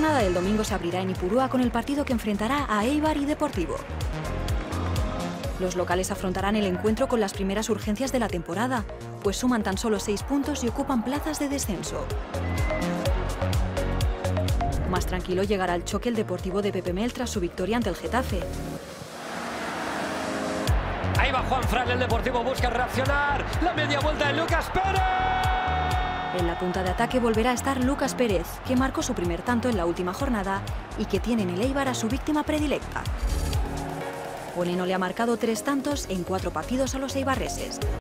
jornada del domingo se abrirá en Ipurúa con el partido que enfrentará a Eibar y Deportivo. Los locales afrontarán el encuentro con las primeras urgencias de la temporada, pues suman tan solo 6 puntos y ocupan plazas de descenso. Más tranquilo llegará al choque el Deportivo de Pepe Mel tras su victoria ante el Getafe. Ahí va Juanfran, el Deportivo busca reaccionar. La media vuelta de Lucas Pérez. En la punta de ataque volverá a estar Lucas Pérez, que marcó su primer tanto en la última jornada y que tiene en el Eibar a su víctima predilecta. Oneno le ha marcado 3 tantos en 4 partidos a los eibarreses.